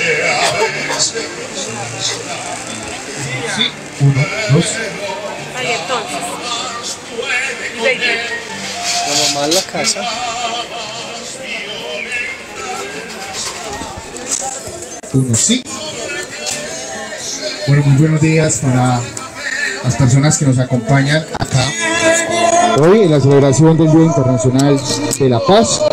Sí, uno, dos. Ahí entonces. La mamá en la casa. Uno, sí. Bueno, muy buenos días para las personas que nos acompañan acá hoy en la celebración del Día Internacional de la Paz.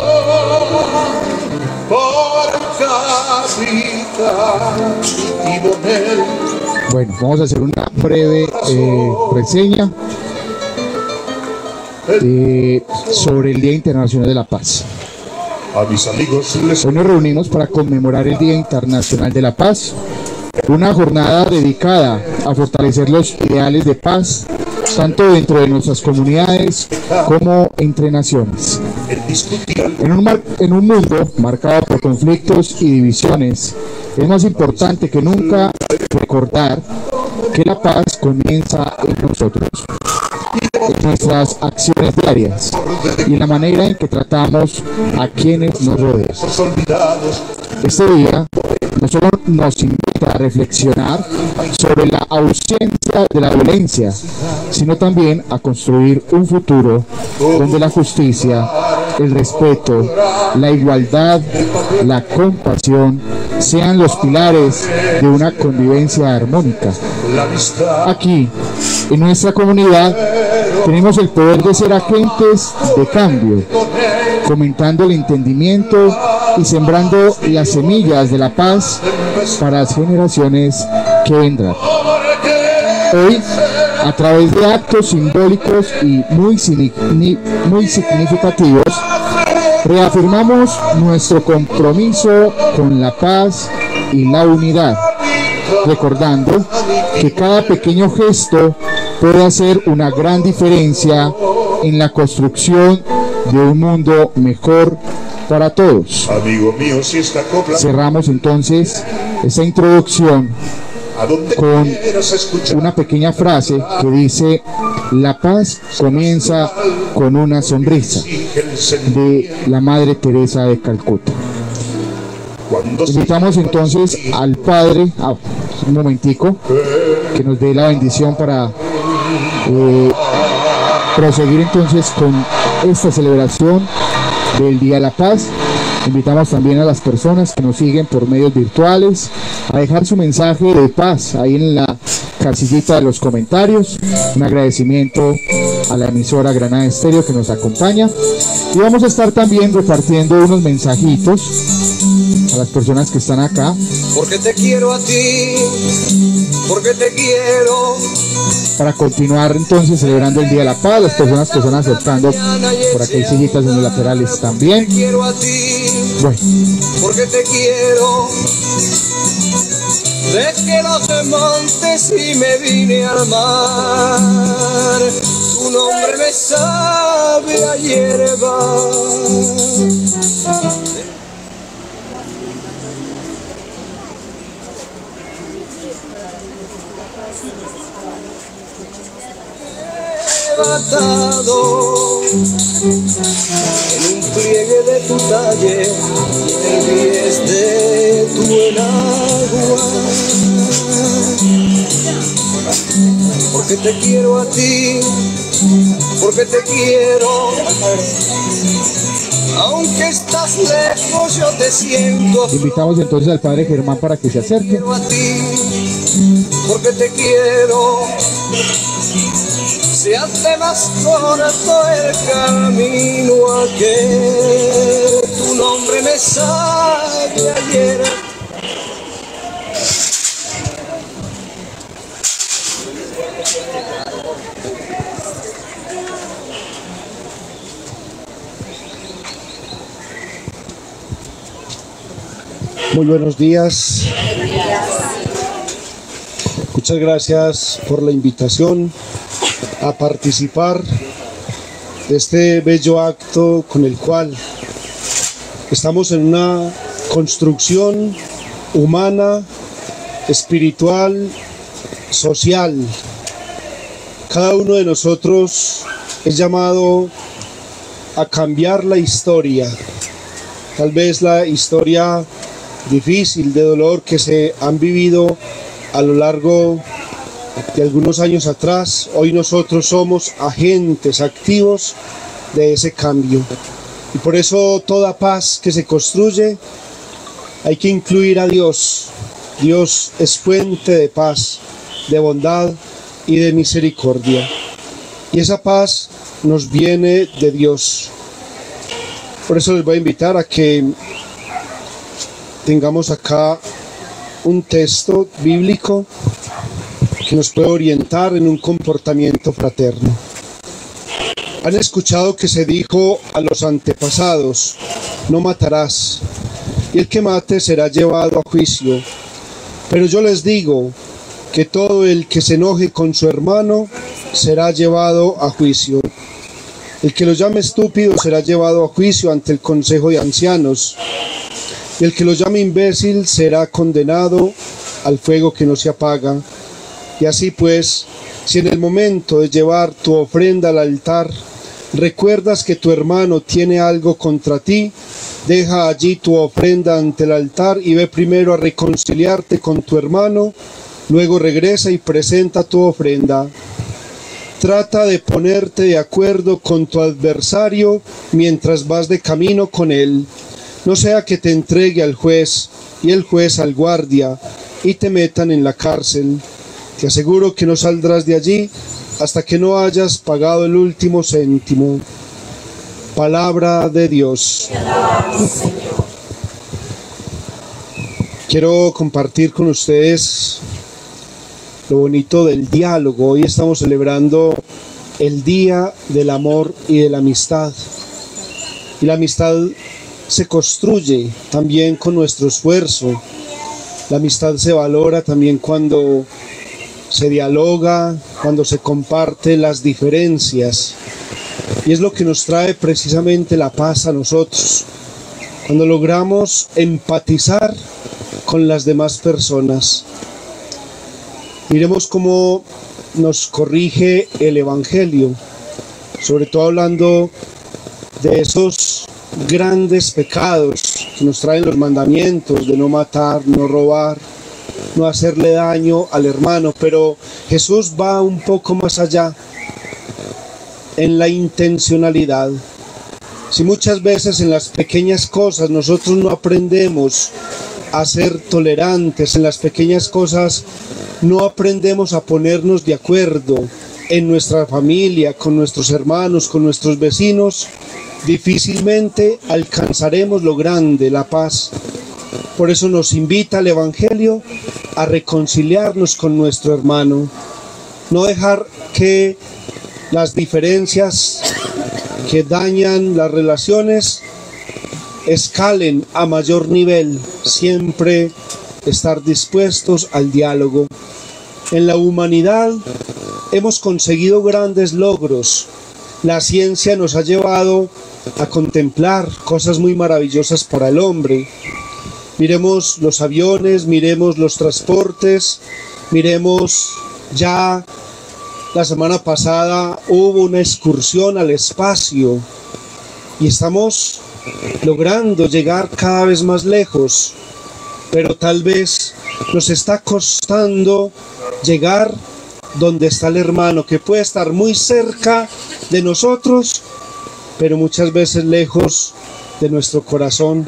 Bueno, vamos a hacer una breve reseña sobre el Día Internacional de la Paz. A mis amigos les... Hoy nos reunimos para conmemorar el Día Internacional de la Paz, una jornada dedicada a fortalecer los ideales de paz, tanto dentro de nuestras comunidades como entre naciones. En un mundo marcado por conflictos y divisiones, es más importante que nunca recordar que la paz comienza en nosotros, en nuestras acciones diarias y en la manera en que tratamos a quienes nos rodean. Este día no solo nos invita a reflexionar sobre la ausencia de la violencia, sino también a construir un futuro donde la justicia, el respeto, la igualdad, la compasión sean los pilares de una convivencia armónica. Aquí, en nuestra comunidad, tenemos el poder de ser agentes de cambio, fomentando el entendimiento y sembrando las semillas de la paz para las generaciones que vendrán. Hoy, a través de actos simbólicos y muy significativos, reafirmamos nuestro compromiso con la paz y la unidad, recordando que cada pequeño gesto puede hacer una gran diferencia en la construcción de un mundo mejor para todos. Amigo mío, si esta copla... Cerramos entonces esta introducción con una pequeña frase que dice: la paz comienza con una sonrisa, de la Madre Teresa de Calcuta. Invitamos entonces al Padre, un momentico, que nos dé la bendición para proseguir entonces con esta celebración del Día de la Paz. Invitamos también a las personas que nos siguen por medios virtuales a dejar su mensaje de paz ahí en la casillita de los comentarios. Un agradecimiento a la emisora Granada Estéreo que nos acompaña, y vamos a estar también repartiendo unos mensajitos a las personas que están acá. Porque te quiero a ti, porque te quiero. Para continuar entonces celebrando el Día de la Paz, las personas que están acercando por aquí hay sillitas en los laterales también. Bueno. Porque te quiero. Dejé los montes y me vine al mar. Tu nombre me sabe a hierba. Atado en un pliegue de tu talle, el pies de tu enagua. Porque te quiero a ti, porque te quiero. Aunque estás lejos, yo te siento. Invitamos entonces al Padre Germán para que se acerque. A ti, porque te quiero. Se hace más corto el camino aquel. Tu nombre me sabe ayer. Muy buenos días. Muchas gracias por la invitación a participar de este bello acto con el cual estamos en una construcción humana, espiritual, social. Cada uno de nosotros es llamado a cambiar la historia, tal vez la historia difícil, de dolor que se han vivido a lo largo de algunos años atrás, hoy nosotros somos agentes activos de ese cambio. Y por eso toda paz que se construye hay que incluir a Dios. Dios es fuente de paz, de bondad y de misericordia. Y esa paz nos viene de Dios. Por eso les voy a invitar a que tengamos acá un texto bíblico que nos puede orientar en un comportamiento fraterno. Han escuchado que se dijo a los antepasados: no matarás, y el que mate será llevado a juicio. Pero yo les digo que todo el que se enoje con su hermano será llevado a juicio. El que lo llame estúpido será llevado a juicio ante el consejo de ancianos, y el que lo llame imbécil será condenado al fuego que no se apaga. Y así pues, si en el momento de llevar tu ofrenda al altar recuerdas que tu hermano tiene algo contra ti, deja allí tu ofrenda ante el altar y ve primero a reconciliarte con tu hermano, luego regresa y presenta tu ofrenda. Trata de ponerte de acuerdo con tu adversario mientras vas de camino con él. No sea que te entregue al juez y el juez al guardia y te metan en la cárcel. Te aseguro que no saldrás de allí hasta que no hayas pagado el último céntimo. Palabra de Dios. Quiero compartir con ustedes lo bonito del diálogo. Hoy estamos celebrando el Día del Amor y de la Amistad. Y la amistad se construye también con nuestro esfuerzo. La amistad se valora también cuando se dialoga, cuando se comparte las diferencias. Y es lo que nos trae precisamente la paz a nosotros. Cuando logramos empatizar con las demás personas. Miremos cómo nos corrige el Evangelio, sobre todo hablando de esos grandes pecados que nos traen los mandamientos de no matar, no robar, no hacerle daño al hermano. Pero Jesús va un poco más allá en la intencionalidad. Si muchas veces en las pequeñas cosas nosotros no aprendemos a ser tolerantes, en las pequeñas cosas no aprendemos a ponernos de acuerdo en nuestra familia, con nuestros hermanos, con nuestros vecinos, difícilmente alcanzaremos lo grande, la paz. Por eso nos invita el Evangelio a reconciliarnos con nuestro hermano, no dejar que las diferencias que dañan las relaciones escalen a mayor nivel, siempre estar dispuestos al diálogo. En la humanidad hemos conseguido grandes logros. La ciencia nos ha llevado a contemplar cosas muy maravillosas para el hombre. Miremos los aviones, miremos los transportes, miremos ya la semana pasada hubo una excursión al espacio y estamos logrando llegar cada vez más lejos, pero tal vez nos está costando llegar donde está el hermano, que puede estar muy cerca de nosotros, pero muchas veces lejos de nuestro corazón.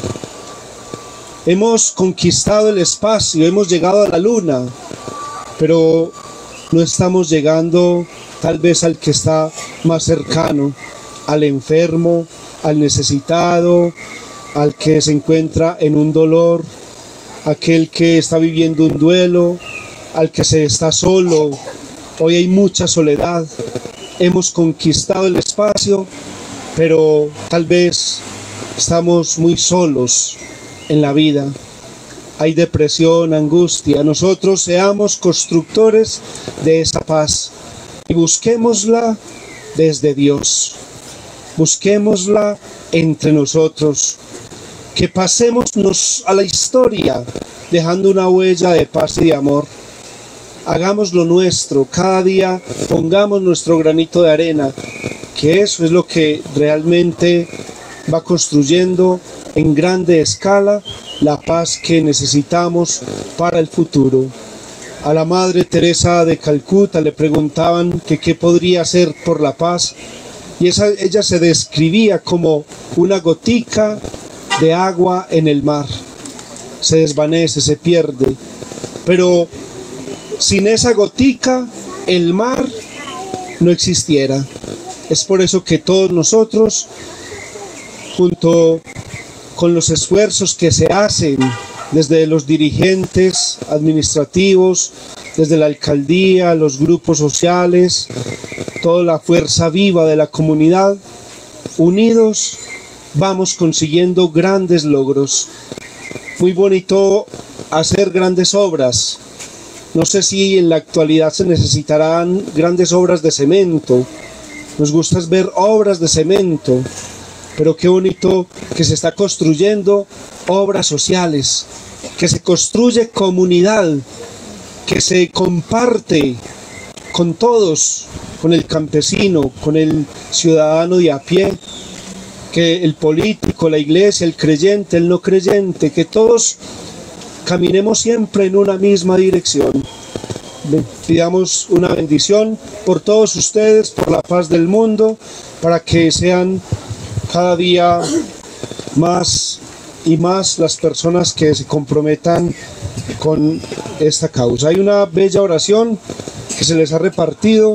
Hemos conquistado el espacio, hemos llegado a la luna, pero no estamos llegando tal vez al que está más cercano, al enfermo, al necesitado, al que se encuentra en un dolor, aquel que está viviendo un duelo, al que se está solo. Hoy hay mucha soledad. Hemos conquistado el espacio, pero tal vez estamos muy solos en la vida. Hay depresión, angustia. Nosotros seamos constructores de esa paz y busquémosla desde Dios. Busquémosla entre nosotros. Que pasemos a la historia dejando una huella de paz y de amor. Hagamos lo nuestro, cada día pongamos nuestro granito de arena, que eso es lo que realmente va construyendo en grande escala la paz que necesitamos para el futuro. A la Madre Teresa de Calcuta le preguntaban que qué podría hacer por la paz, y ella se describía como una gotica de agua en el mar. Se desvanece, se pierde, pero sin esa gotica el mar no existiera. Es por eso que todos nosotros, junto con los esfuerzos que se hacen desde los dirigentes administrativos, desde la alcaldía, los grupos sociales, toda la fuerza viva de la comunidad, unidos vamos consiguiendo grandes logros. Muy bonito hacer grandes obras. No sé si en la actualidad se necesitarán grandes obras de cemento. Nos gusta ver obras de cemento, pero qué bonito que se está construyendo obras sociales, que se construye comunidad, que se comparte con todos, con el campesino, con el ciudadano de a pie, que el político, la iglesia, el creyente, el no creyente, que todos caminemos siempre en una misma dirección. Pidamos una bendición por todos ustedes, por la paz del mundo, para que sean cada día más y más las personas que se comprometan con esta causa. Hay una bella oración que se les ha repartido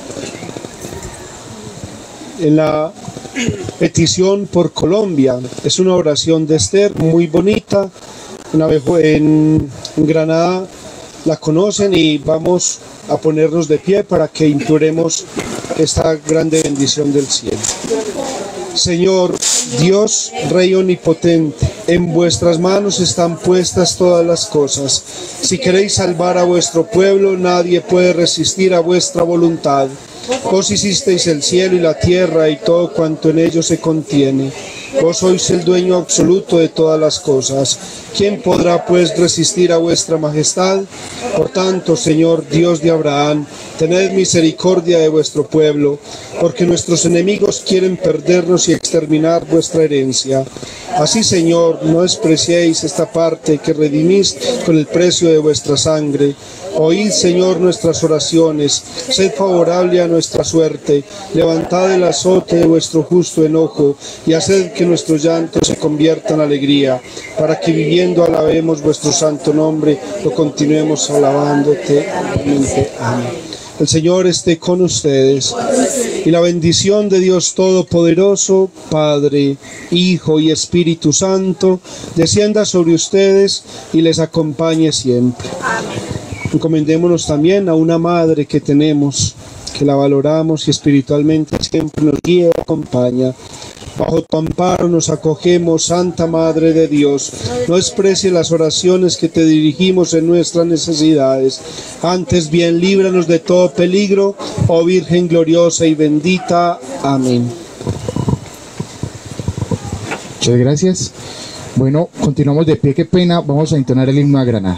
en la petición por Colombia. Es una oración de Esther muy bonita. Una vez en Granada la conocen, y vamos a ponernos de pie para que imploremos esta grande bendición del cielo. Señor Dios, Rey omnipotente, en vuestras manos están puestas todas las cosas. Si queréis salvar a vuestro pueblo, nadie puede resistir a vuestra voluntad. Vos hicisteis el cielo y la tierra y todo cuanto en ellos se contiene. Vos sois el dueño absoluto de todas las cosas. ¿Quién podrá pues resistir a vuestra majestad? Por tanto, Señor Dios de Abraham, tened misericordia de vuestro pueblo, porque nuestros enemigos quieren perdernos y exterminar vuestra herencia. Así, Señor, no despreciéis esta parte que redimís con el precio de vuestra sangre. Oíd, Señor, nuestras oraciones, sed favorable a nuestra suerte, levantad el azote de vuestro justo enojo, y haced que nuestro llanto se convierta en alegría, para que viviendo alabemos vuestro santo nombre, lo continuemos alabándote. Amén. El Señor esté con ustedes, y la bendición de Dios Todopoderoso, Padre, Hijo y Espíritu Santo, descienda sobre ustedes y les acompañe siempre. Encomendémonos también a una madre que tenemos, que la valoramos y espiritualmente siempre nos guía y acompaña. Bajo tu amparo nos acogemos, Santa Madre de Dios. No desprecie las oraciones que te dirigimos en nuestras necesidades. Antes bien, líbranos de todo peligro, oh Virgen gloriosa y bendita. Amén. Muchas gracias. Bueno, continuamos de pie, qué pena. Vamos a entonar el himno a Granada.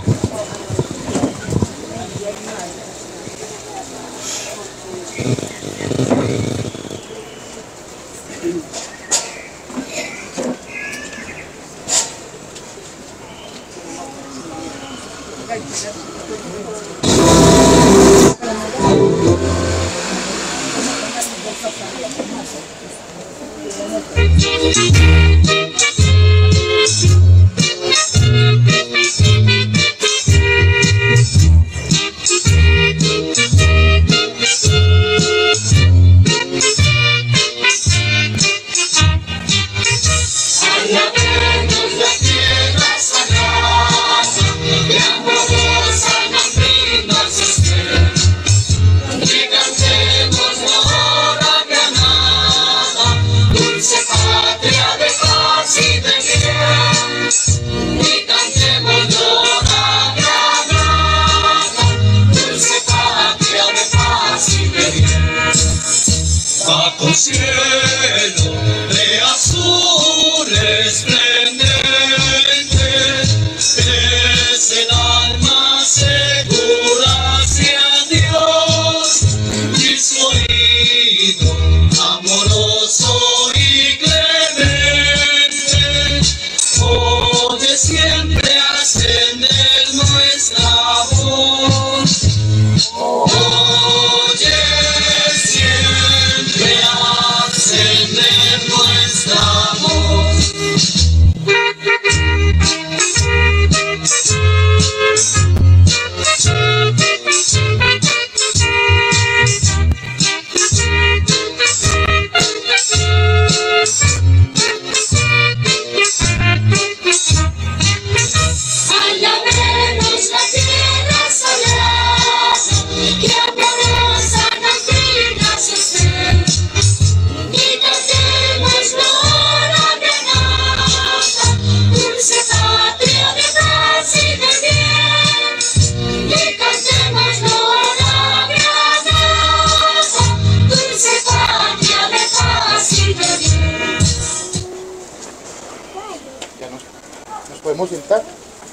¿Nos podemos sentar?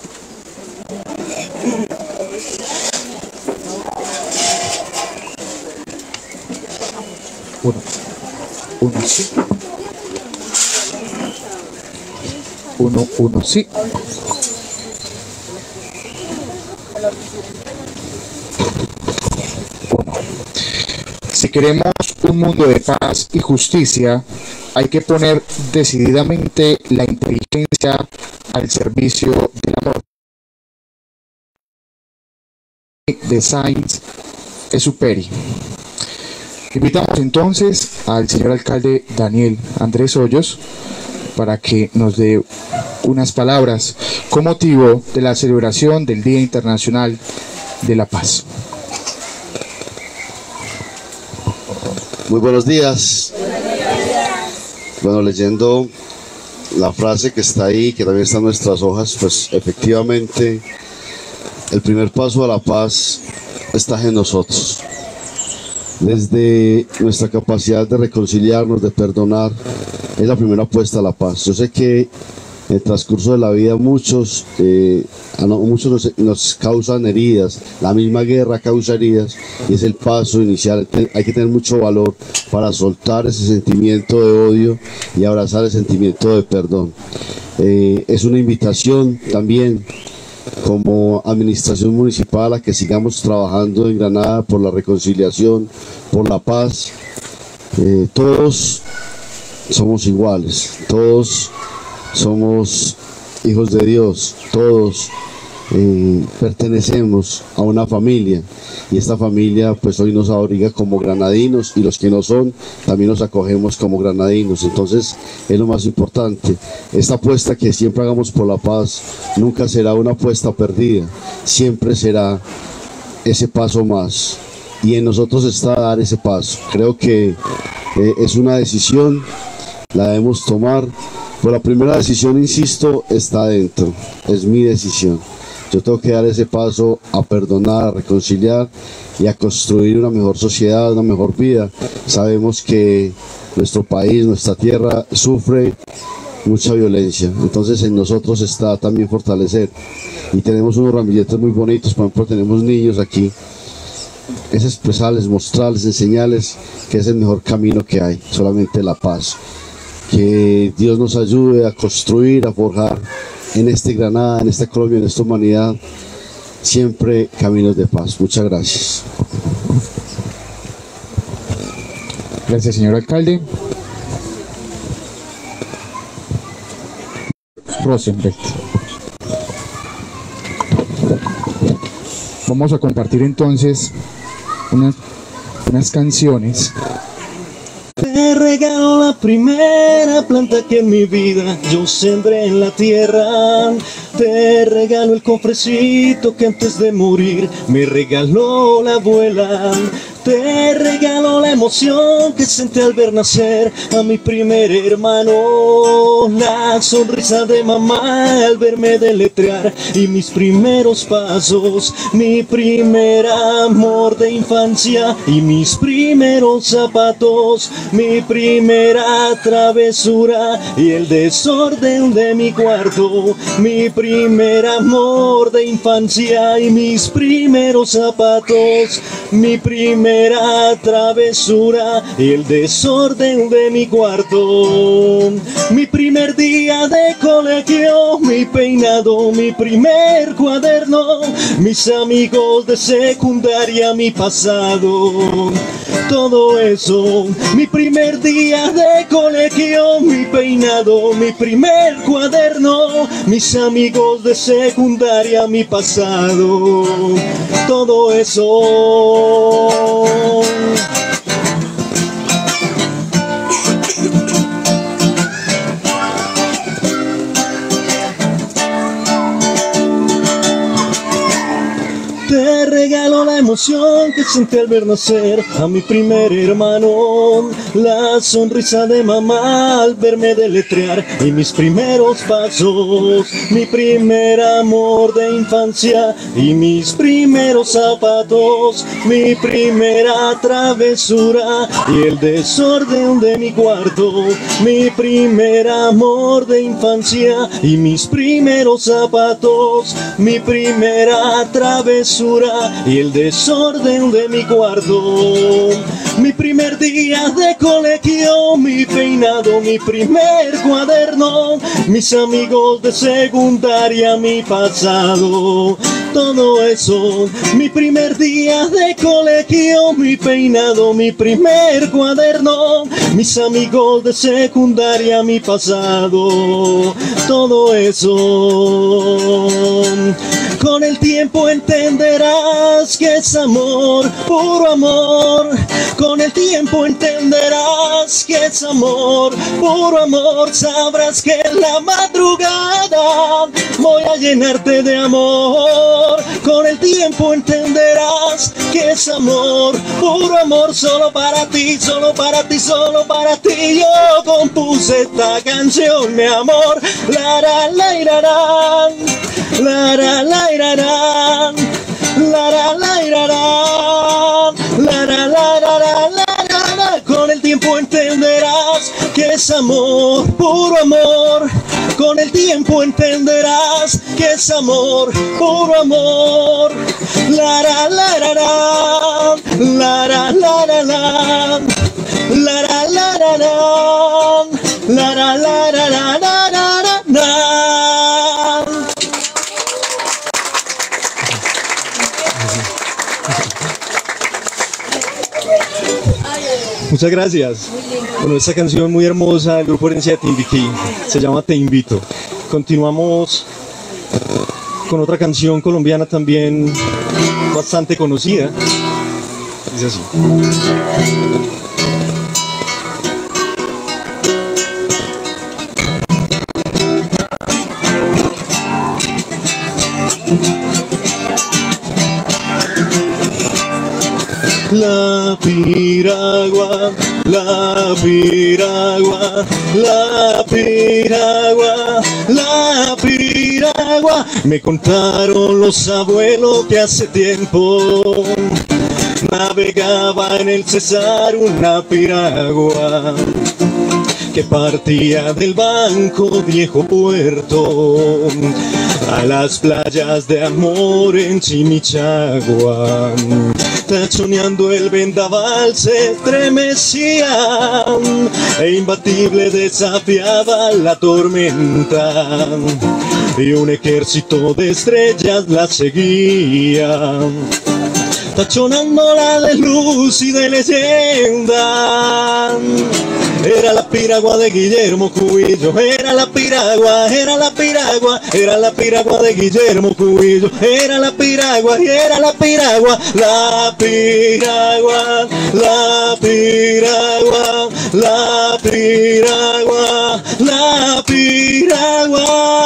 Uno sí. Uno sí. Si queremos un mundo de paz y justicia, hay que poner decididamente la inteligencia al servicio del amor. De Saint-Exupéry. Invitamos entonces al señor alcalde Daniel Andrés Hoyos para que nos dé unas palabras con motivo de la celebración del Día Internacional de la Paz. Muy buenos días. Bueno, leyendo la frase que está ahí, que también está en nuestras hojas, pues efectivamente el primer paso a la paz está en nosotros. Desde nuestra capacidad de reconciliarnos, de perdonar, es la primera apuesta a la paz. Yo sé que en el transcurso de la vida muchos nos causan heridas, la misma guerra causa heridas y es el paso inicial. Hay que tener mucho valor para soltar ese sentimiento de odio y abrazar el sentimiento de perdón. Es una invitación también como administración municipal a que sigamos trabajando en Granada por la reconciliación, por la paz. Todos somos iguales, todos somos hijos de Dios, todos pertenecemos a una familia y esta familia pues hoy nos abriga como granadinos y los que no son también nos acogemos como granadinos. Entonces es lo más importante. Esta apuesta que siempre hagamos por la paz nunca será una apuesta perdida, siempre será ese paso más y en nosotros está dar ese paso. Creo que es una decisión, la debemos tomar. Pero la primera decisión, insisto, está adentro, es mi decisión. Yo tengo que dar ese paso a perdonar, a reconciliar y a construir una mejor sociedad, una mejor vida. Sabemos que nuestro país, nuestra tierra sufre mucha violencia, entonces en nosotros está también fortalecer. Y tenemos unos ramilletes muy bonitos, por ejemplo tenemos niños aquí. Es expresarles, mostrarles, enseñarles que es el mejor camino que hay, solamente la paz. Que Dios nos ayude a construir, a forjar en este Granada, en esta Colombia, en esta humanidad, siempre caminos de paz. Muchas gracias. Gracias, señor alcalde. Rosenberg. Vamos a compartir entonces unas canciones. Te regalo la primera planta que en mi vida yo sembré en la tierra. Te regalo el cofrecito que antes de morir me regaló la abuela. Te regalo la emoción que sentí al ver nacer a mi primer hermano. La sonrisa de mamá al verme deletrear y mis primeros pasos. Mi primer amor de infancia y mis primeros zapatos. Mi primera travesura y el desorden de mi cuarto. Mi primer amor de infancia y mis primeros zapatos. Mi primera travesura y el desorden de mi cuarto. Mi primer día de colegio, mi peinado, mi primer cuaderno, mis amigos de secundaria, mi pasado. Todo eso, mi primer día de colegio, mi peinado, mi primer cuaderno, mis amigos de secundaria, mi pasado. Todo eso. Te regalo la emoción emoción que sentí al ver nacer a mi primer hermano, la sonrisa de mamá al verme deletrear y mis primeros pasos, mi primer amor de infancia y mis primeros zapatos, mi primera travesura y el desorden de mi cuarto, mi primer amor de infancia y mis primeros zapatos, mi primera travesura y el desorden de mi cuarto, mi primer día de colegio, mi peinado, mi primer cuaderno, mis amigos de secundaria, mi pasado, todo eso, mi primer día de colegio, mi peinado, mi primer cuaderno, mis amigos de secundaria, mi pasado, todo eso. Con el tiempo entenderás que es amor, puro amor. Con el tiempo entenderás que es amor, puro amor. Sabrás que en la madrugada voy a llenarte de amor. Con el tiempo entenderás que es amor, puro amor. Solo para ti, solo para ti, solo para ti. Yo compuse esta canción, mi amor. La la la la la, la la la la la, la la la la la, la la la la la. Con el tiempo entenderás que es amor, puro amor. Con el tiempo entenderás que es amor, puro amor. La la la la la, la la la la la, la la la la la, la la la la la la la. Muchas gracias. Bueno, esta canción muy hermosa del grupo Herencia de Timbiquí se llama Te Invito. Continuamos con otra canción colombiana también bastante conocida. Dice así. La piragua, la piragua, la piragua, la piragua. Me contaron los abuelos que hace tiempo navegaba en el Cesar una piragua que partía del Banco Viejo Puerto a las playas de amor en Chimichagua. Tachoneando el vendaval se estremecía e imbatible desafiaba la tormenta y un ejército de estrellas la seguía, tachonándola de luz y de leyenda. Era la piragua de Guillermo Cubillo, era la piragua, era la piragua, era la piragua de Guillermo Cubillo, era la piragua y era la piragua, la piragua, la piragua, la piragua, la piragua.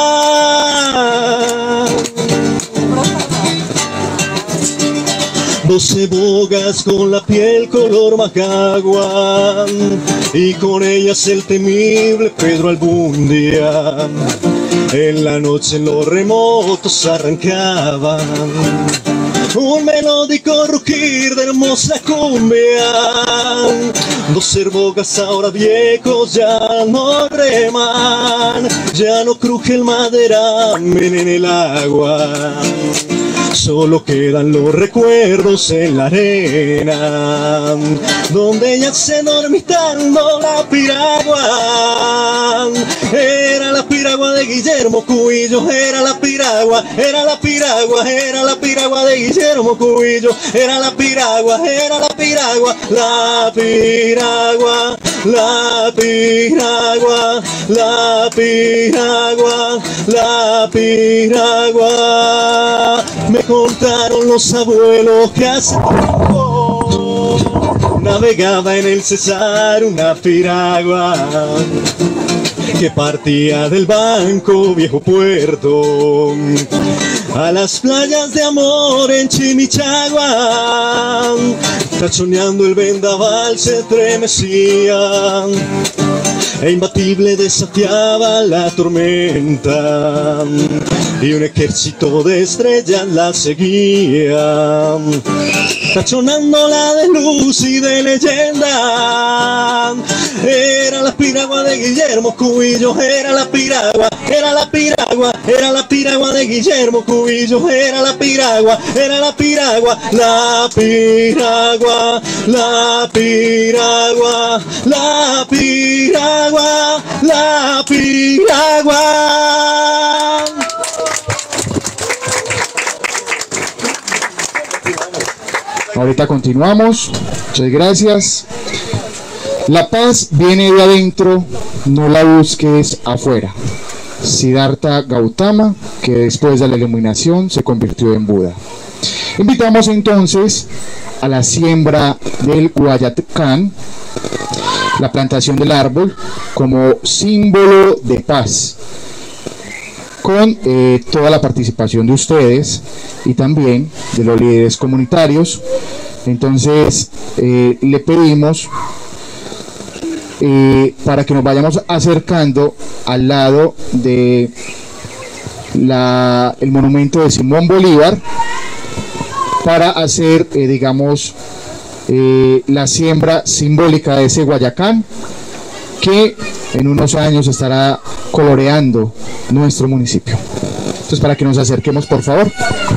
12 bogas con la piel color Macagua y con ellas el temible Pedro Albundia. En la noche en los remotos arrancaban un melódico rugir de hermosa cumbia. 12 bogas ahora viejos ya no reman, ya no cruje el maderamen en el agua. Solo quedan los recuerdos en la arena, donde yacen dormitando la piragua. Era la piragua de Guillermo Cubillo, era la piragua, era la piragua, era la piragua de Guillermo Cubillo, era la piragua, era la piragua, la piragua, la piragua, la piragua, la piragua. Me contaron los abuelos que hace tiempo navegaba en el Cesar una piragua que partía del Banco Viejo Puerto a las playas de amor en Chimichagua. Tachoneando el vendaval se estremecía e imbatible desafiaba la tormenta, y un ejército de estrellas la seguía, tachonándola de luz y de leyenda. Era la piragua de Guillermo Cubillo, era la piragua, era la piragua, era la piragua de Guillermo Cubillo, era la piragua, era la piragua, la piragua, la piragua, la piragua, la piragua. Ahorita continuamos. Muchas gracias. La paz viene de adentro, no la busques afuera. Siddhartha Gautama, que después de la iluminación se convirtió en Buda. Invitamos entonces a la siembra del Guayacán, la plantación del árbol como símbolo de paz, con toda la participación de ustedes y también de los líderes comunitarios. Entonces le pedimos para que nos vayamos acercando al lado de el monumento de Simón Bolívar para hacer digamos la siembra simbólica de ese Guayacán que en unos años estará coloreando nuestro municipio. Entonces, para que nos acerquemos, por favor.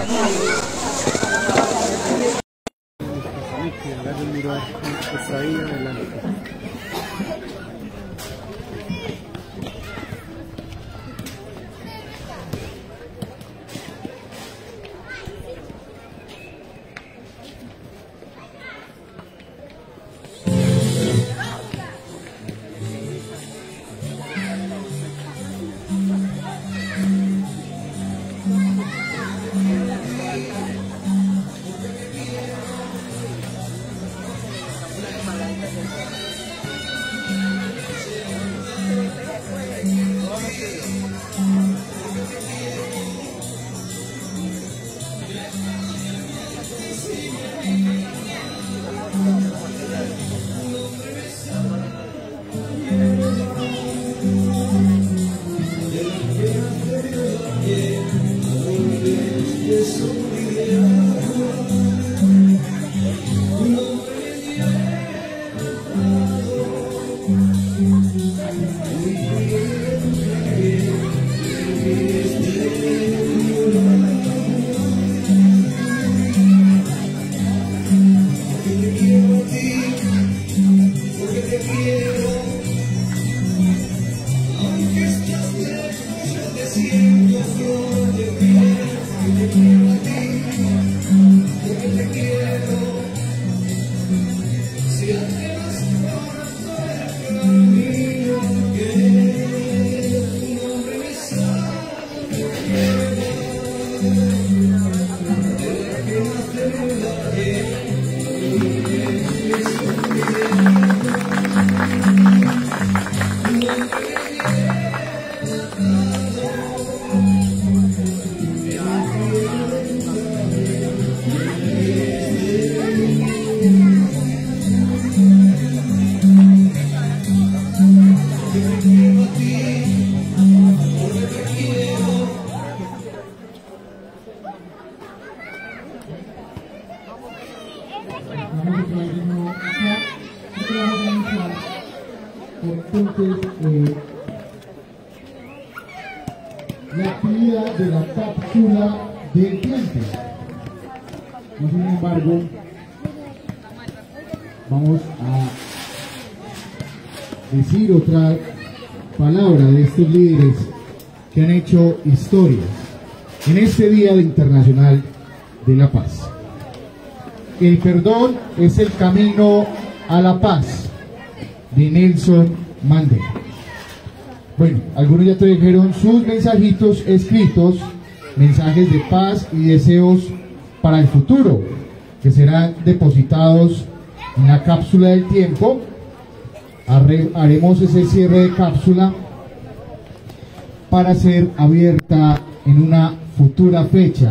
La actividad de la cápsula del tiempo. Y sin embargo, vamos a decir otra palabra de estos líderes que han hecho historia en este Día Internacional de la Paz. El perdón es el camino a la paz, de Nelson Mandela. Bueno, algunos ya te dijeron sus mensajitos escritos, mensajes de paz y deseos para el futuro, que serán depositados en la cápsula del tiempo. Haremos ese cierre de cápsula para ser abierta en una futura fecha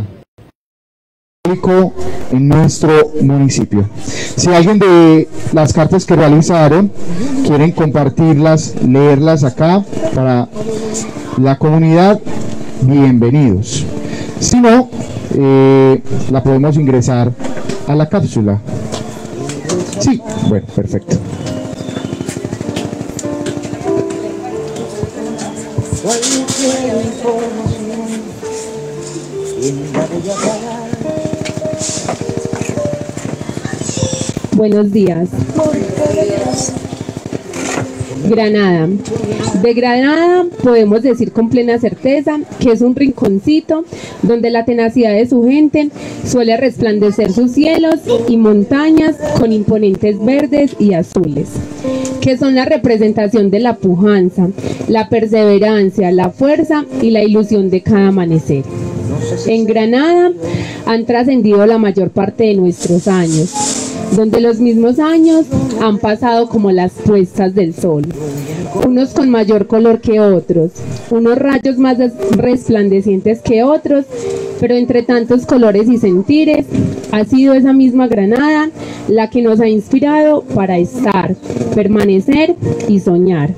en nuestro municipio. Si alguien de las cartas que realizaron quieren compartirlas, leerlas acá para la comunidad, bienvenidos. Si no, la podemos ingresar a la cápsula. Sí, bueno, perfecto. Buenos días. Granada. De Granada podemos decir con plena certeza que es un rinconcito donde la tenacidad de su gente suele resplandecer sus cielos y montañas con imponentes verdes y azules, que son la representación de la pujanza, la perseverancia, la fuerza y la ilusión de cada amanecer. En Granada han trascendido la mayor parte de nuestros años, donde los mismos años han pasado como las puestas del sol, unos con mayor color que otros, unos rayos más resplandecientes que otros, pero entre tantos colores y sentires, ha sido esa misma Granada la que nos ha inspirado para estar, permanecer y soñar.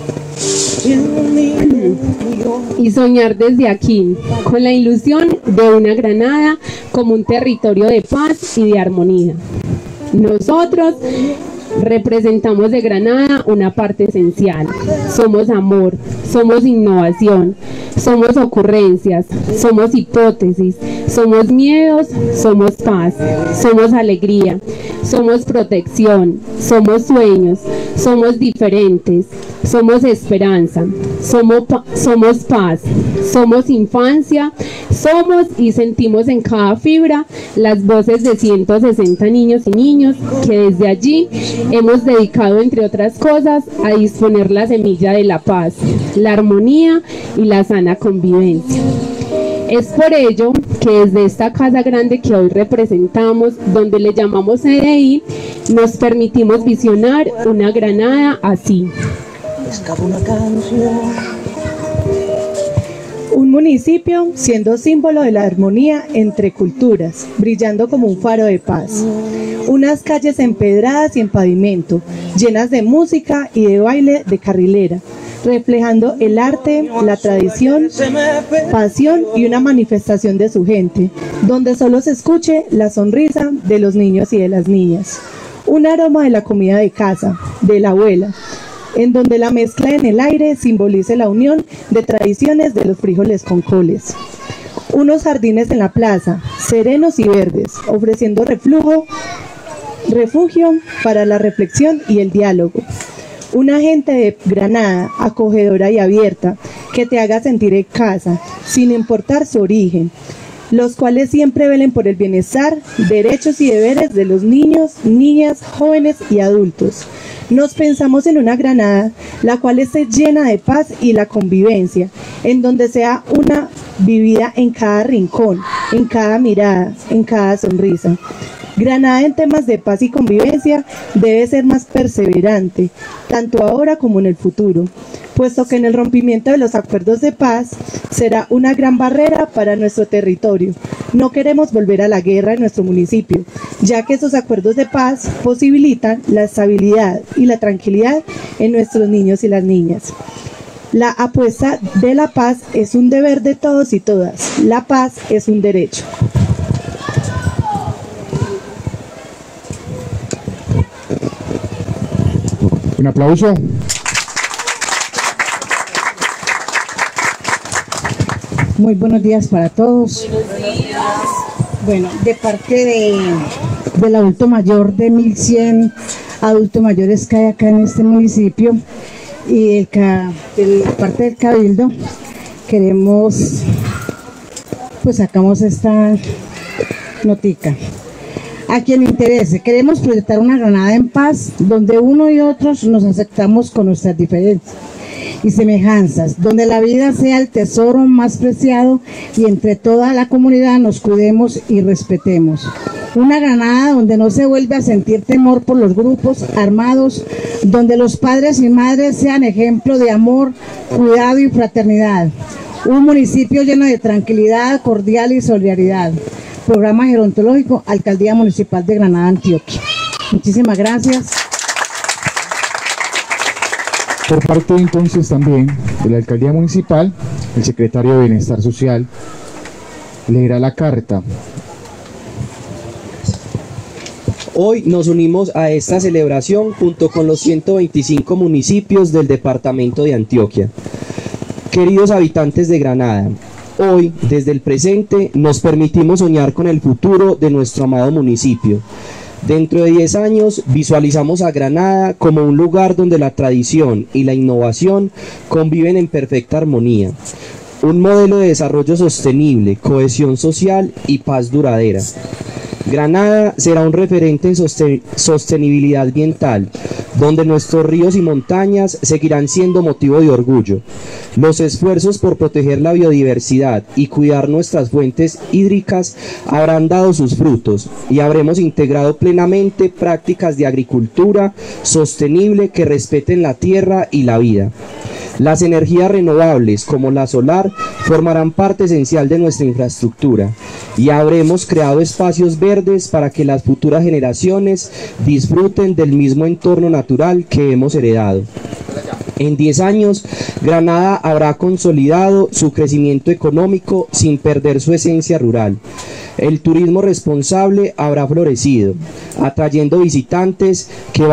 Y soñar desde aquí, con la ilusión de una Granada como un territorio de paz y de armonía. Nosotros representamos de Granada una parte esencial. Somos amor, somos innovación, somos ocurrencias, somos hipótesis, somos miedos, somos paz, somos alegría, somos protección, somos sueños, somos diferentes, somos esperanza, somos paz, somos infancia, somos y sentimos en cada fibra las voces de 160 niños y niños que desde allí hemos dedicado, entre otras cosas, a disponer la semilla de la paz, la armonía y la sana convivencia. Es por ello que desde esta casa grande que hoy representamos, donde le llamamos CDI, nos permitimos visionar una Granada así. Un municipio siendo símbolo de la armonía entre culturas, brillando como un faro de paz. Unas calles empedradas y en pavimento, llenas de música y de baile de carrilera, reflejando el arte, la tradición, pasión y una manifestación de su gente, donde solo se escuche la sonrisa de los niños y de las niñas. Un aroma de la comida de casa, de la abuela, en donde la mezcla en el aire simbolice la unión de tradiciones de los frijoles con coles. Unos jardines en la plaza, serenos y verdes, ofreciendo refugio para la reflexión y el diálogo. Una gente de Granada, acogedora y abierta, que te haga sentir en casa, sin importar su origen, los cuales siempre velen por el bienestar, derechos y deberes de los niños, niñas, jóvenes y adultos. Nos pensamos en una Granada, la cual esté llena de paz y la convivencia, en donde sea una vivida en cada rincón, en cada mirada, en cada sonrisa. Granada en temas de paz y convivencia debe ser más perseverante, tanto ahora como en el futuro, puesto que en el rompimiento de los acuerdos de paz será una gran barrera para nuestro territorio. No queremos volver a la guerra en nuestro municipio, ya que esos acuerdos de paz posibilitan la estabilidad y la tranquilidad en nuestros niños y las niñas. La apuesta de la paz es un deber de todos y todas. La paz es un derecho. Un aplauso. Muy buenos días para todos. Bueno, de parte del adulto mayor de 1100 adultos mayores que hay acá en este municipio y de parte del Cabildo, queremos, pues sacamos esta notica. A quien le interese, queremos proyectar una Granada en paz, donde uno y otros nos aceptamos con nuestras diferencias y semejanzas, donde la vida sea el tesoro más preciado y entre toda la comunidad nos cuidemos y respetemos. Una Granada donde no se vuelve a sentir temor por los grupos armados, donde los padres y madres sean ejemplo de amor, cuidado y fraternidad. Un municipio lleno de tranquilidad, cordial y solidaridad. Programa gerontológico, Alcaldía Municipal de Granada, Antioquia. Muchísimas gracias. Por parte entonces también de la Alcaldía Municipal, el secretario de Bienestar Social leerá la carta. Hoy nos unimos a esta celebración junto con los 125 municipios del departamento de Antioquia. Queridos habitantes de Granada, hoy, desde el presente, nos permitimos soñar con el futuro de nuestro amado municipio. Dentro de 10 años visualizamos a Granada como un lugar donde la tradición y la innovación conviven en perfecta armonía. Un modelo de desarrollo sostenible, cohesión social y paz duradera. Granada será un referente en sostenibilidad ambiental, donde nuestros ríos y montañas seguirán siendo motivo de orgullo. Los esfuerzos por proteger la biodiversidad y cuidar nuestras fuentes hídricas habrán dado sus frutos y habremos integrado plenamente prácticas de agricultura sostenible que respeten la tierra y la vida. Las energías renovables, como la solar, formarán parte esencial de nuestra infraestructura y habremos creado espacios verdes para que las futuras generaciones disfruten del mismo entorno natural que hemos heredado. En 10 años, Granada habrá consolidado su crecimiento económico sin perder su esencia rural. El turismo responsable habrá florecido, atrayendo visitantes que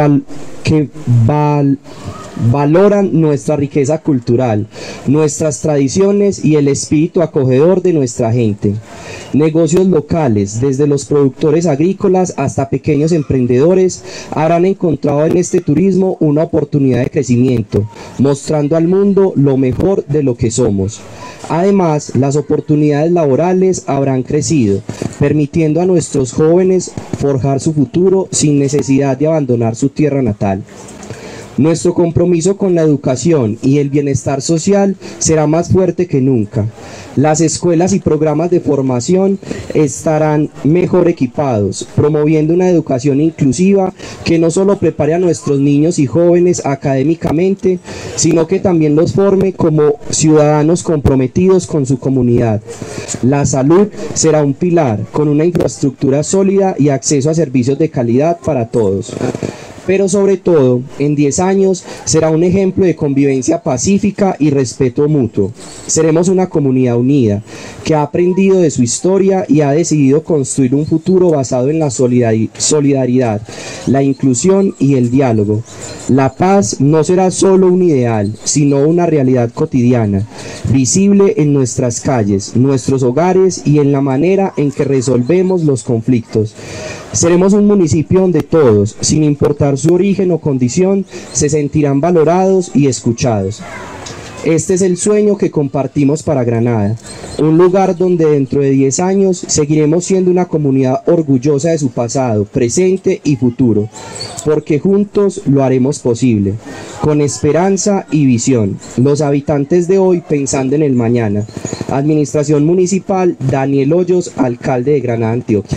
valoran nuestra riqueza cultural, nuestras tradiciones y el espíritu acogedor de nuestra gente. Negocios locales, desde los productores agrícolas hasta pequeños emprendedores, habrán encontrado en este turismo una oportunidad de crecimiento, mostrando al mundo lo mejor de lo que somos. Además, las oportunidades laborales habrán crecido, permitiendo a nuestros jóvenes forjar su futuro sin necesidad de abandonar su tierra natal. Nuestro compromiso con la educación y el bienestar social será más fuerte que nunca. Las escuelas y programas de formación estarán mejor equipados, promoviendo una educación inclusiva que no solo prepare a nuestros niños y jóvenes académicamente, sino que también los forme como ciudadanos comprometidos con su comunidad. La salud será un pilar, con una infraestructura sólida y acceso a servicios de calidad para todos. Pero sobre todo, en 10 años será un ejemplo de convivencia pacífica y respeto mutuo. Seremos una comunidad unida, que ha aprendido de su historia y ha decidido construir un futuro basado en la solidaridad, la inclusión y el diálogo. La paz no será solo un ideal, sino una realidad cotidiana, visible en nuestras calles, nuestros hogares y en la manera en que resolvemos los conflictos. Seremos un municipio donde todos, sin importar su origen o condición, se sentirán valorados y escuchados. Este es el sueño que compartimos para Granada, un lugar donde dentro de 10 años seguiremos siendo una comunidad orgullosa de su pasado, presente y futuro, porque juntos lo haremos posible, con esperanza y visión, los habitantes de hoy pensando en el mañana. Administración Municipal, Daniel Hoyos, alcalde de Granada, Antioquia.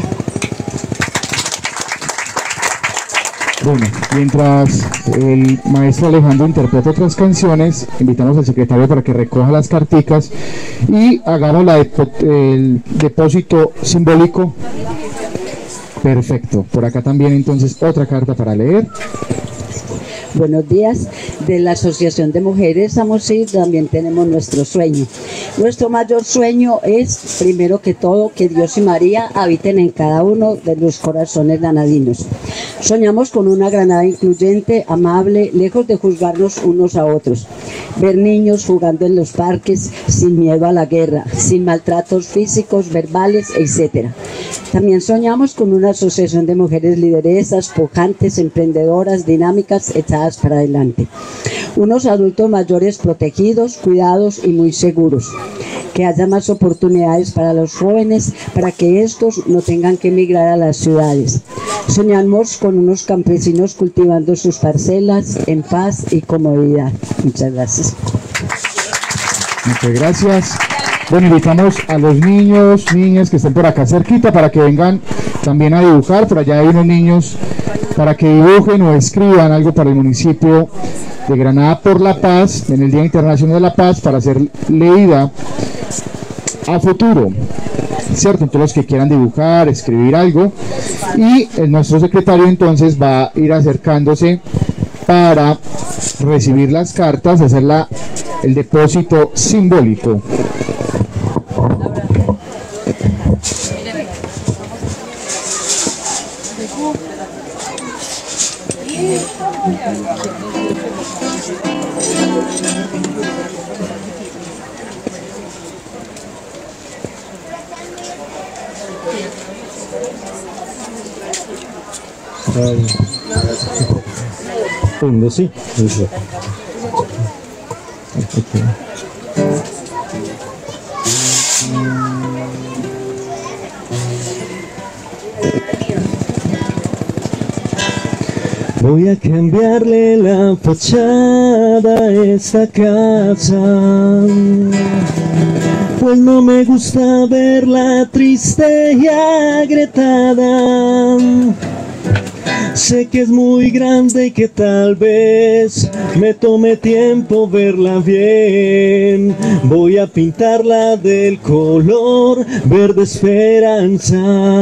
Bueno, mientras el maestro Alejandro interpreta otras canciones, invitamos al secretario para que recoja las carticas y hagamos el depósito simbólico. Perfecto. Por acá también entonces otra carta para leer. Buenos días, de la Asociación de Mujeres Amosí también tenemos nuestro sueño. Nuestro mayor sueño es, primero que todo, que Dios y María habiten en cada uno de los corazones granadinos. Soñamos con una Granada incluyente, amable, lejos de juzgarnos unos a otros. Ver niños jugando en los parques sin miedo a la guerra, sin maltratos físicos, verbales, etc. También soñamos con una asociación de mujeres lideresas, pujantes, emprendedoras, dinámicas, echadas para adelante. Unos adultos mayores protegidos, cuidados y muy seguros. Que haya más oportunidades para los jóvenes, para que estos no tengan que emigrar a las ciudades. Soñamos con unos campesinos cultivando sus parcelas en paz y comodidad. Muchas gracias. Muchas gracias. Bueno, invitamos a los niños, niñas que estén por acá cerquita para que vengan también a dibujar. Por allá hay unos niños para que dibujen o escriban algo para el municipio de Granada por la Paz, en el Día Internacional de la Paz, para ser leída a futuro, ¿cierto? Entonces los que quieran dibujar, escribir algo, y nuestro secretario entonces va a ir acercándose para recibir las cartas, hacer el depósito simbólico. Sí, eso. Voy a cambiarle la fachada a esta casa, pues no me gusta verla triste y agrietada. Sé que es muy grande y que tal vez me tome tiempo verla bien. Voy a pintarla del color verde esperanza,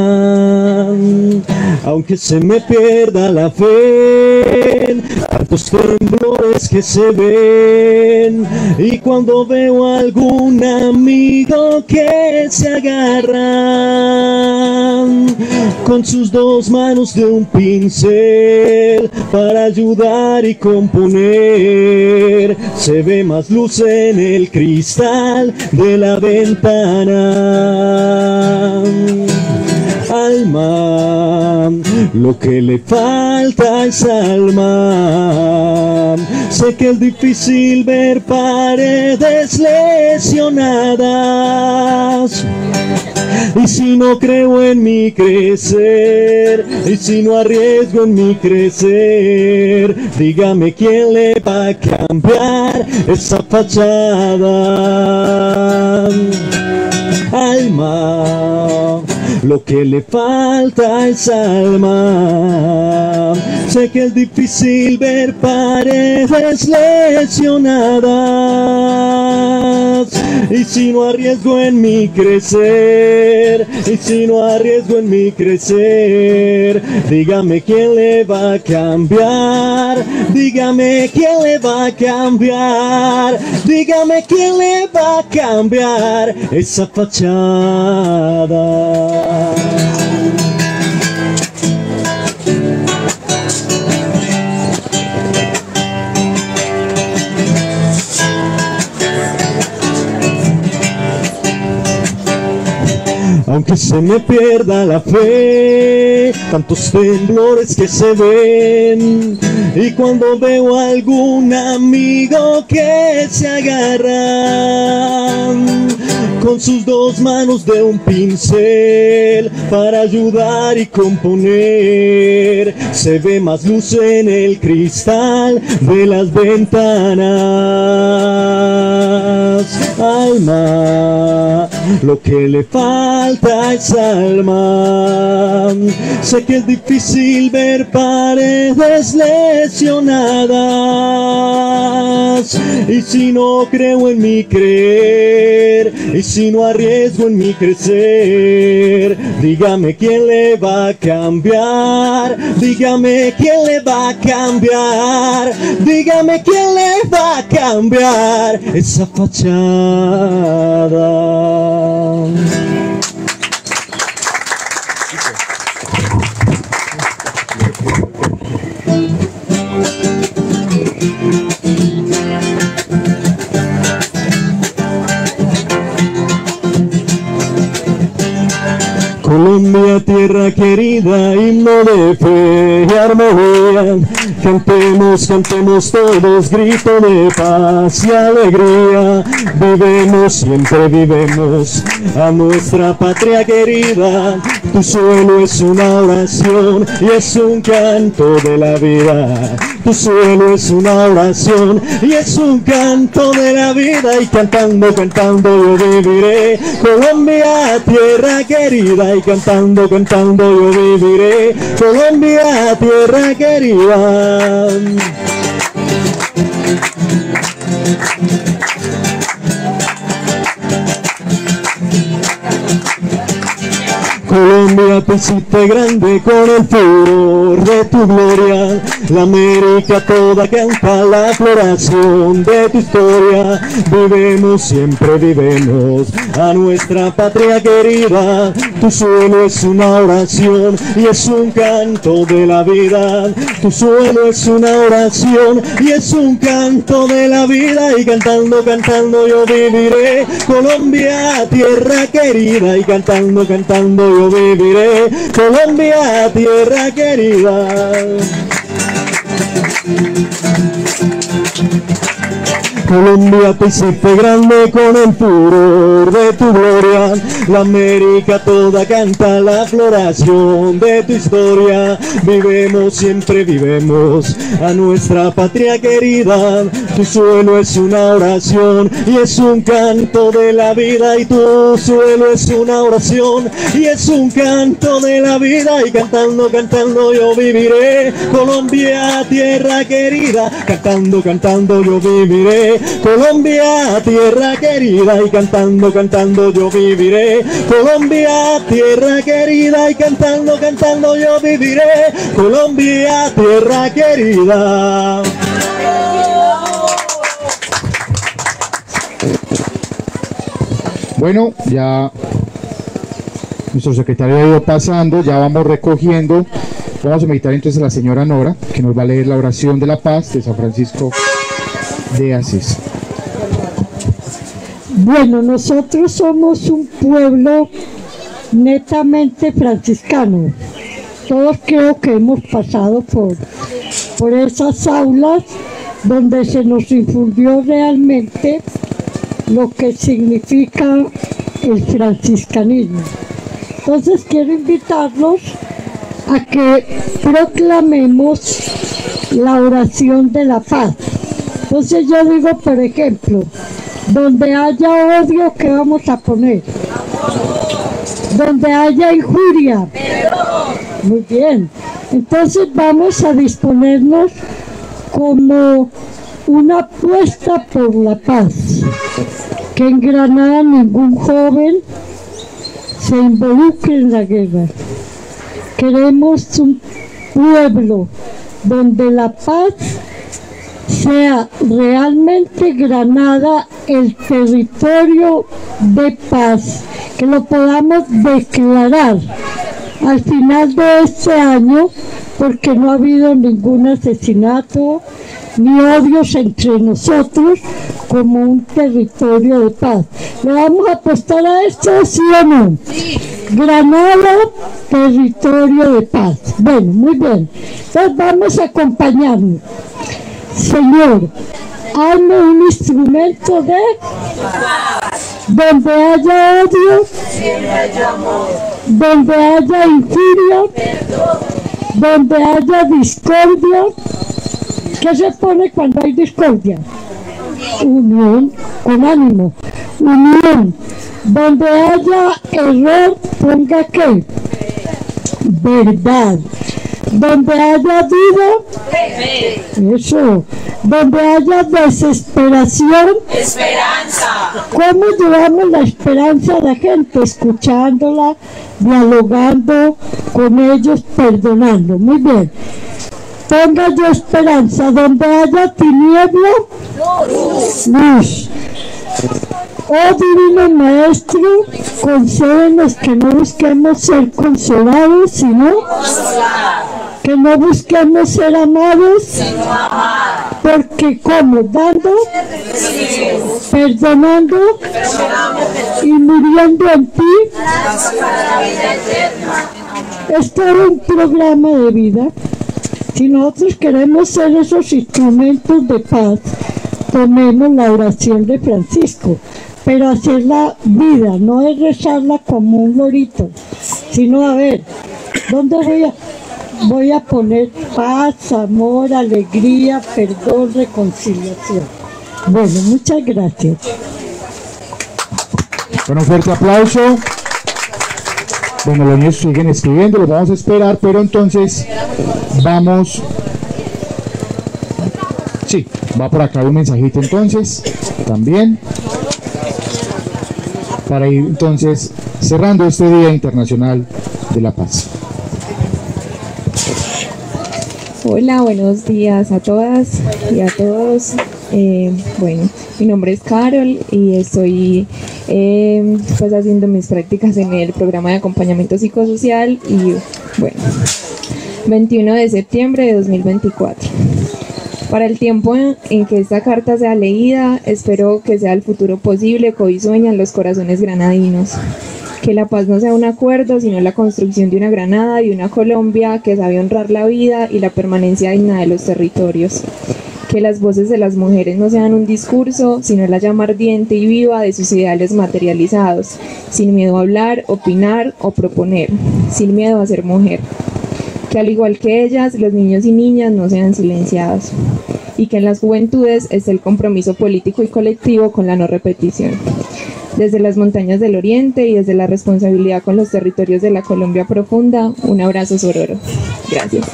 aunque se me pierda la fe, tantos temblores que se ven. Y cuando veo a algún amigo que se agarra con sus dos manos de un pincel para ayudar y componer, se ve más luz en el cristal de la ventana. Alma, lo que le falta es alma. Sé que es difícil ver paredes lesionadas, y si no creo en mi crecer, y si no arriesgo en mi crecer, dígame quién le va a cambiar esa fachada. Alma, lo que le falta es alma. Sé que es difícil ver paredes lesionadas, y si no arriesgo en mi crecer, y si no arriesgo en mi crecer, dígame quién le va a cambiar, dígame quién le va a cambiar, dígame quién le va a cambiar esa fachada. Aunque se me pierda la fe, tantos temblores que se ven, y cuando veo a algún amigo que se agarra con sus dos manos de un pincel para ayudar y componer, se ve más luz en el cristal de las ventanas. Alma, lo que le falta es alma. Sé que es difícil ver paredes lesionadas, y si no creo en mi creer, y si no arriesgo en mi crecer, dígame quién le va a cambiar, dígame quién le va a cambiar, dígame quién le va a cambiar esa fachada. Colombia, tierra querida, himno de fe y armonía. Cantemos, cantemos todos, grito de paz y alegría. Vivemos, siempre vivemos a nuestra patria querida. Tu suelo es una oración y es un canto de la vida. Tu suelo es una oración y es un canto de la vida. Y cantando, cantando yo viviré. Colombia, tierra querida. Y cantando, cantando yo viviré. Colombia, tierra querida. Colombia, tú hiciste grande con el furor de tu gloria. La América toda canta la floración de tu historia. Vivemos, siempre vivemos a nuestra patria querida. Tu suelo es una oración y es un canto de la vida. Tu suelo es una oración y es un canto de la vida. Y cantando, cantando yo viviré. Colombia, tierra querida. Y cantando, cantando yo viviré. Colombia, tierra querida. Colombia, te hiciste grande con el furor de tu gloria. La América toda canta la floración de tu historia. Vivemos, siempre vivemos a nuestra patria querida. Tu suelo es una oración y es un canto de la vida. Y tu suelo es una oración y es un canto de la vida. Y cantando, cantando yo viviré. Colombia, tierra querida. Cantando, cantando yo viviré. Colombia, tierra querida. Y cantando, cantando yo viviré. Colombia, tierra querida. Y cantando, cantando yo viviré. Colombia, tierra querida. Bueno, ya nuestro secretario ha ido pasando, ya vamos recogiendo. Vamos a invitar entonces a la señora Nora, que nos va a leer la oración de la paz de San Francisco de Asís. Bueno, nosotros somos un pueblo netamente franciscano. Todos creo que hemos pasado por esas aulas donde se nos infundió realmente lo que significa el franciscanismo. Entonces quiero invitarlos a que proclamemos la oración de la paz. Entonces yo digo, por ejemplo, donde haya odio, ¿qué vamos a poner? Donde haya injuria. Muy bien. Entonces vamos a disponernos como una apuesta por la paz. Que en Granada ningún joven se involucre en la guerra. Queremos un pueblo donde la paz sea realmente Granada el territorio de paz, que lo podamos declarar al final de este año, porque no ha habido ningún asesinato ni odios entre nosotros, como un territorio de paz. ¿Le vamos a apostar a esto, sí o no? Sí. Granada, territorio de paz. Bueno, muy bien. Entonces vamos a acompañarnos. Señor, hazme un instrumento de paz. Donde haya odio, donde haya injuria, donde haya discordia. ¿Qué se pone cuando hay discordia? Unión, con ánimo. Unión. Donde haya error, ponga ¿qué? Verdad. Donde haya duda, eso. Donde haya desesperación, esperanza. ¿Cómo llevamos la esperanza a la gente? Escuchándola, dialogando con ellos, perdonando. Muy bien. Ponga yo esperanza. Donde haya tiniebla, luz. Oh Divino Maestro, concédenos que no busquemos ser consolados, sino que no busquemos ser amados, porque como dando, perdonando y muriendo en ti, esto es un programa de vida. Si nosotros queremos ser esos instrumentos de paz, tomemos la oración de Francisco, pero hacer la vida, no es rezarla como un lorito, sino a ver, ¿dónde voy a poner paz, amor, alegría, perdón, reconciliación? Bueno, muchas gracias. Con un fuerte aplauso. Bueno, los niños siguen escribiendo, los vamos a esperar, pero entonces vamos... Sí, va por acá un mensajito entonces, también, para ir entonces cerrando este Día Internacional de la Paz. Hola, buenos días a todas y a todos. Bueno, mi nombre es Carol y estoy pues haciendo mis prácticas en el programa de acompañamiento psicosocial y bueno, 21 de septiembre de 2024. Para el tiempo en que esta carta sea leída, espero que sea el futuro posible que hoy sueñan los corazones granadinos. Que la paz no sea un acuerdo, sino la construcción de una Granada y una Colombia que sabe honrar la vida y la permanencia digna de los territorios. Que las voces de las mujeres no sean un discurso, sino la llama ardiente y viva de sus ideales materializados, sin miedo a hablar, opinar o proponer, sin miedo a ser mujer. Que al igual que ellas, los niños y niñas no sean silenciados. Y que en las juventudes esté el compromiso político y colectivo con la no repetición. Desde las montañas del Oriente y desde la responsabilidad con los territorios de la Colombia profunda, un abrazo sororo. Gracias.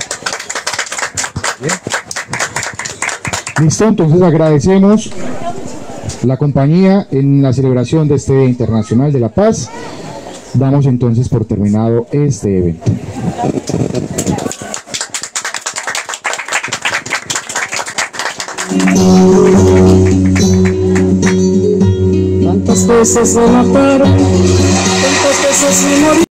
Listo, entonces agradecemos la compañía en la celebración de este Día Internacional de la Paz. Damos entonces por terminado este evento. Tantas veces me mataron, tantas veces me morí.